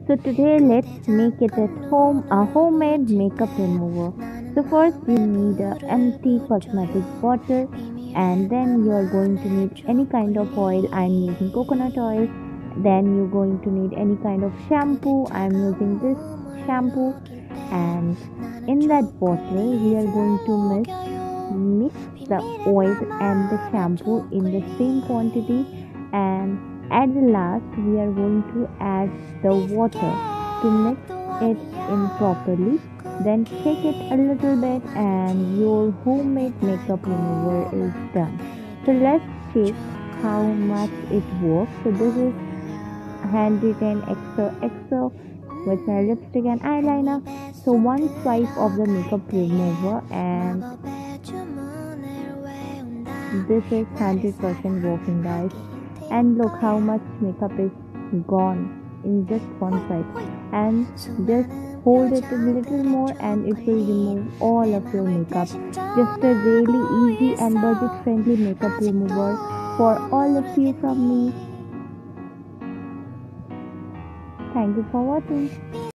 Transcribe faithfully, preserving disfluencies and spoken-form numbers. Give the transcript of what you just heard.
So today let's make it at home a homemade makeup remover. So first you need a empty cosmetic bottle, and then you are going to need any kind of oil. I'm using coconut oil. Then you're going to need any kind of shampoo. I'm using this shampoo, and in that bottle we are going to mix mix the oil and the shampoo in the same quantity, and at the last we are going to add the water to mix it in properly. Then shake it a little bit and your homemade makeup remover is done. So let's check how much it works. So this is handwritten X O X O with my lipstick and eyeliner. So one swipe of the makeup remover and this is one hundred percent working, guys. And look how much makeup is gone in just one swipe. And just hold it a little more and it will remove all of your makeup. Just a really easy and budget friendly makeup remover for all of you from me. Thank you for watching.